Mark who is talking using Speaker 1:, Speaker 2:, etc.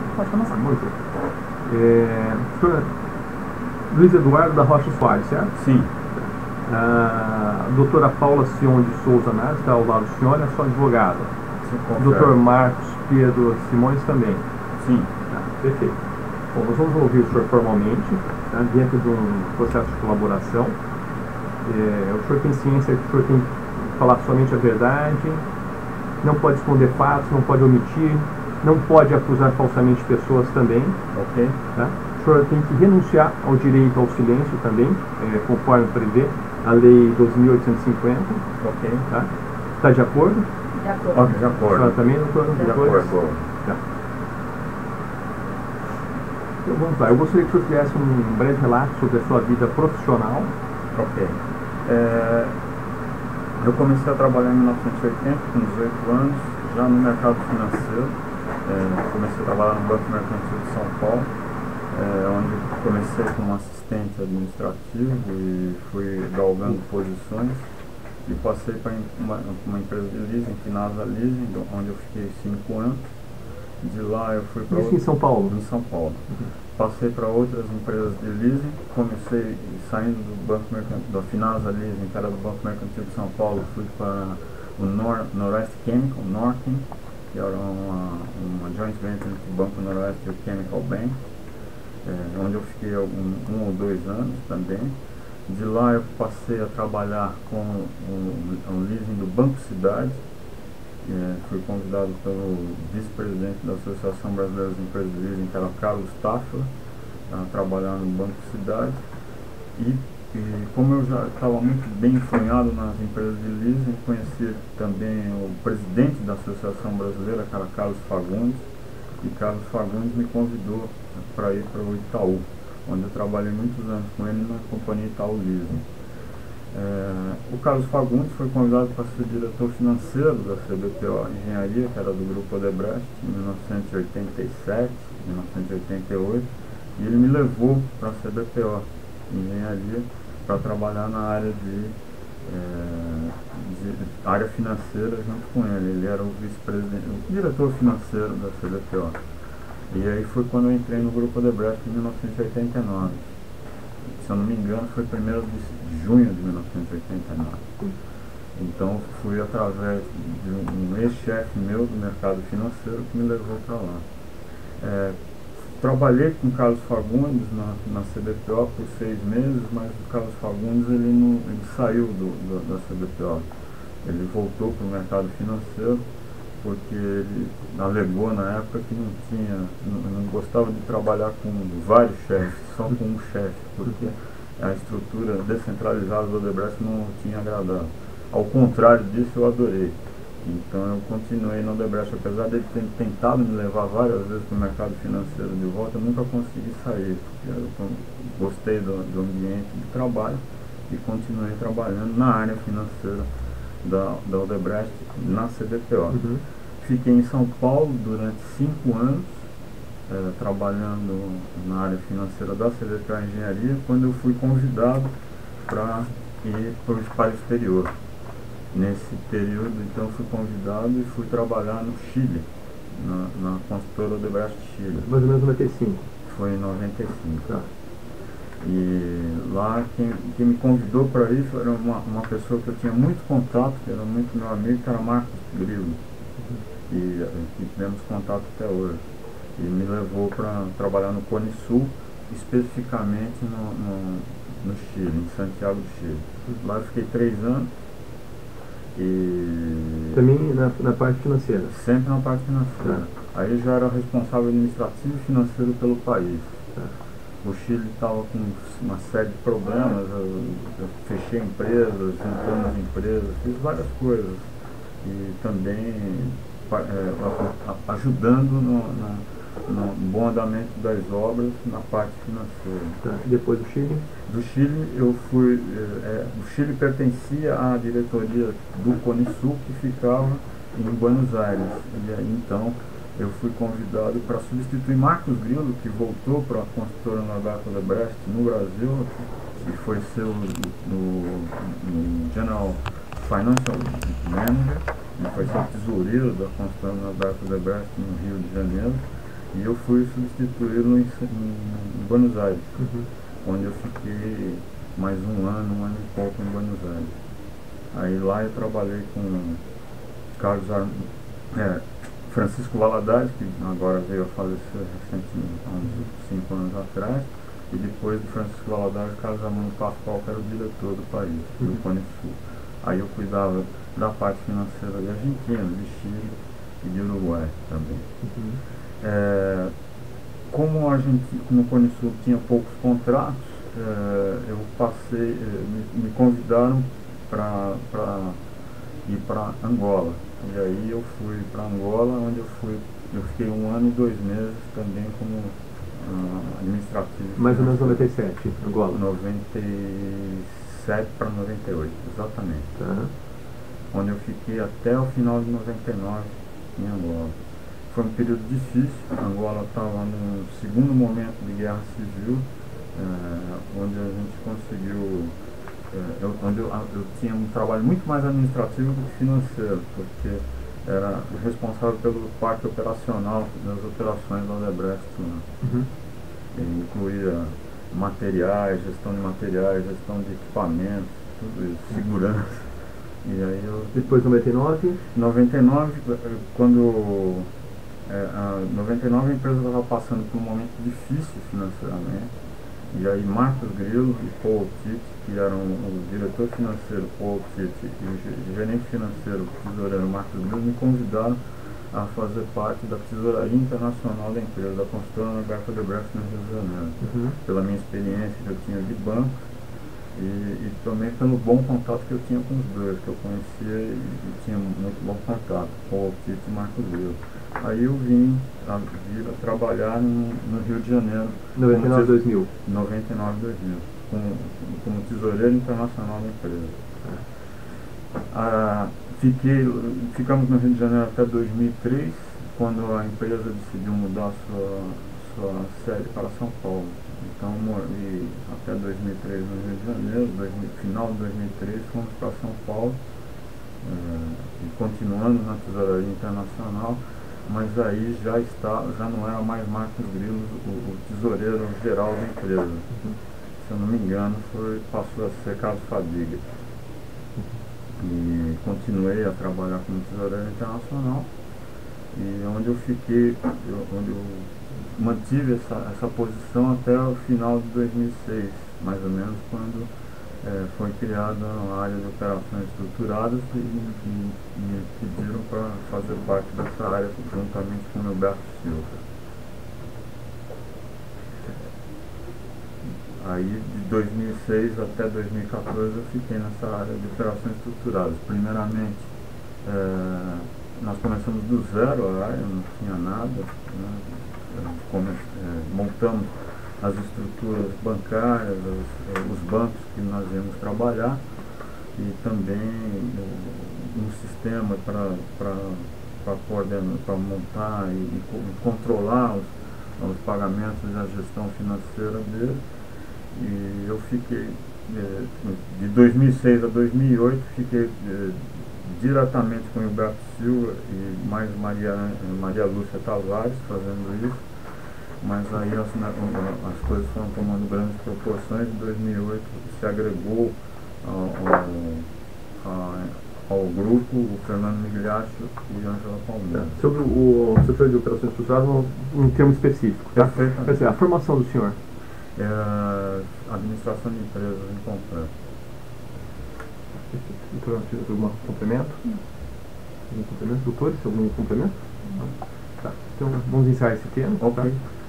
Speaker 1: Pode começar.
Speaker 2: Muito. Senhor Luiz Eduardo da Rocha Soares, certo?
Speaker 1: Sim.
Speaker 2: A doutora Paula Sion de Souza Nares, está ao lado do senhor, é sua advogada.
Speaker 1: Sim,
Speaker 2: Doutor Marcos Pedro Simões também.
Speaker 1: Sim.
Speaker 2: Tá, perfeito. Bom, nós vamos ouvir o senhor formalmente, tá, dentro de um processo de colaboração. O senhor tem ciência que o senhor tem que falar somente a verdade, não pode esconder fatos, não pode omitir, não pode acusar falsamente pessoas também.
Speaker 1: Ok.
Speaker 2: Tá? O senhor tem que renunciar ao direito ao silêncio também, conforme prevê a Lei 12.850.
Speaker 1: Ok.
Speaker 2: Tá? Está de acordo?
Speaker 3: De acordo.
Speaker 1: Ok, de
Speaker 2: A
Speaker 1: acordo.
Speaker 2: senhora também, doutor?
Speaker 1: De acordo.
Speaker 2: Tá. Então vamos lá, eu gostaria que o senhor fizesse um breve relato sobre a sua vida profissional.
Speaker 1: Ok. Eu comecei a trabalhar em 1980, com 18 anos, já no mercado financeiro. Comecei a trabalhar no Banco Mercantil de São Paulo, onde comecei como assistente administrativo e fui galgando posições. E passei para uma empresa de leasing, Finasa Leasing, onde eu fiquei 5 anos. De lá eu fui para...
Speaker 2: Isso em São Paulo?
Speaker 1: Em São Paulo. Passei para outras empresas de leasing, comecei saindo do Banco Mercantil, da Finasa Leasing, que era do Banco Mercantil de São Paulo, fui para o Noroeste Chemical, Norchem, que era uma joint venture entre o Banco Noroeste e o Chemical Bank, onde eu fiquei um ou 2 anos também. De lá eu passei a trabalhar com o leasing do Banco Cidade. Fui convidado pelo vice-presidente da Associação Brasileira das Empresas de Leasing, que era Carlos Tafila, a trabalhar no Banco Cidade. E como eu já estava muito bem enfronhado nas empresas de leasing, conheci também o presidente da Associação Brasileira, que era Carlos Fagundes, e Carlos Fagundes me convidou para ir para o Itaú, onde eu trabalhei muitos anos com ele na companhia Itaú Leasing. O Carlos Fagundes foi convidado para ser diretor financeiro da CBPO Engenharia, que era do Grupo Odebrecht, em 1987, 1988, e ele me levou para a CBPO Engenharia para trabalhar na área de área financeira junto com ele. Ele era o vice-presidente, o diretor financeiro da CBPO. E aí foi quando eu entrei no Grupo Odebrecht em 1989. Se eu não me engano, foi 1º de junho de 1989. Então, fui através de um ex-chefe meu do mercado financeiro que me levou para lá. Trabalhei com o Carlos Fagundes na CBPO por 6 meses, mas o Carlos Fagundes ele saiu da CBPO. Ele voltou para o mercado financeiro porque ele alegou na época que não gostava de trabalhar com vários chefes, só com um chefe, porque a estrutura descentralizada do Odebrecht não tinha agradado. Ao contrário disso, eu adorei. Então eu continuei no Odebrecht, apesar de ele ter tentado me levar várias vezes para o mercado financeiro de volta, eu nunca consegui sair, porque eu gostei do ambiente de trabalho e continuei trabalhando na área financeira da Odebrecht na CBPO. Fiquei em São Paulo durante 5 anos, trabalhando na área financeira da CBPO Engenharia, quando eu fui convidado para ir para o exterior. Nesse período, então, fui convidado e fui trabalhar no Chile, na construtora Odebrecht Chile.
Speaker 2: Mais ou menos 95.
Speaker 1: Foi em 95.
Speaker 2: Tá.
Speaker 1: E lá quem me convidou para ir era uma pessoa que eu tinha muito contato, que era muito meu amigo, que era Marcos Grilo. E tivemos contato até hoje. E me levou para trabalhar no Cone Sul, especificamente no Chile, em Santiago do Chile. Lá eu fiquei 3 anos. E
Speaker 2: também na parte financeira?
Speaker 1: Sempre na parte financeira. Tá. Aí eu já era responsável administrativo e financeiro pelo país.
Speaker 2: Tá.
Speaker 1: O Chile estava com uma série de problemas, eu fechei empresas, juntamos empresas, fiz várias coisas. E também ajudando no bom andamento das obras na parte financeira.
Speaker 2: Tá. E depois do Chile?
Speaker 1: Do Chile eu fui, o Chile pertencia à diretoria do Cone Sul, que ficava em Buenos Aires. E aí então eu fui convidado para substituir Marcos Grilo, que voltou para a construtora Norberto Odebrecht no Brasil, que foi ser no General Financial Manager, ele foi ser tesoureiro da construtora Norberto Odebrecht no Rio de Janeiro. E eu fui substituí-lo em Buenos Aires, onde eu fiquei mais um ano e pouco em Buenos Aires. Aí lá eu trabalhei com Francisco Valadares, que agora veio a falecer recentemente, há uns 5 anos atrás, e depois do Francisco Valadares, Carlos Armando Pascoal, que era o diretor do país, do Cone Sul. Aí eu cuidava da parte financeira de Argentina, de Chile e de Uruguai também. Como a Argentina, no Cone Sul tinha poucos contratos, eu passei, me convidaram para ir para Angola. E aí eu fui para Angola, onde eu fiquei 1 ano e 2 meses também como administrativo.
Speaker 2: Mais ou menos 97, Angola.
Speaker 1: 97 para 98, exatamente.
Speaker 2: Tá.
Speaker 1: Onde eu fiquei até o final de 99 em Angola. Foi um período difícil. Angola estava num segundo momento de guerra civil, onde a gente conseguiu, onde eu tinha um trabalho muito mais administrativo do que financeiro, porque era responsável pelo parte operacional das operações da Odebrecht, né? Incluía materiais, gestão de materiais, gestão de equipamentos, tudo isso, segurança. E aí
Speaker 2: depois 99?
Speaker 1: 99, quando 99 a empresa estava passando por um momento difícil financeiramente, e aí Marcos Grilo e Paul Tite, que eram o diretor financeiro Paul Tite e o gerente financeiro, o tesoureiro Marcos Grilo, me convidaram a fazer parte da tesouraria internacional da empresa, da consultora Norberto Odebrecht no Rio de Janeiro, pela minha experiência que eu tinha de banco e também pelo bom contato que eu tinha com os dois, que eu conhecia e tinha muito bom contato, Paul Tite e Marcos Grilo. Aí eu vim a trabalhar no Rio de Janeiro.
Speaker 2: 99, 2000.
Speaker 1: 99, 2000. Como tesoureiro internacional da empresa. Ficamos no Rio de Janeiro até 2003, quando a empresa decidiu mudar sua sede para São Paulo. Então morei até 2003 no Rio de Janeiro, final de 2003 fomos para São Paulo, e continuando na tesouraria internacional. Mas aí já não era mais Marcos Grilo o tesoureiro geral da empresa. Se eu não me engano, passou a ser Carlos Fadiga. E continuei a trabalhar como tesoureiro internacional, e onde eu fiquei, onde eu mantive essa posição até o final de 2006, mais ou menos, quando foi criada a área de operações estruturadas e me pediram para fazer parte dessa área juntamente com o Gilberto Silva. Aí de 2006 até 2014 eu fiquei nessa área de operações estruturadas. Primeiramente, nós começamos do zero a área, não tinha nada, né? Montamos as estruturas bancárias, os bancos que nós íamos trabalhar, e também um sistema para montar e controlar os pagamentos e a gestão financeira dele. E eu fiquei, de 2006 a 2008, fiquei diretamente com o Gilberto Silva e mais Maria Lúcia Tavares fazendo isso. Mas aí as coisas foram tomando grandes proporções. Em 2008 se agregou ao grupo o Fernando Migliaccio e Ângela Palmeira.
Speaker 2: Sobre o setor de operações estruturadas, um termo específico. Tá? Quer dizer, a formação do senhor?
Speaker 1: Administração de empresas em completo.
Speaker 2: Algum complemento? Algum complemento, doutores? Algum complemento? Tá. Então vamos encerrar esse tema.
Speaker 1: Ok. Tá?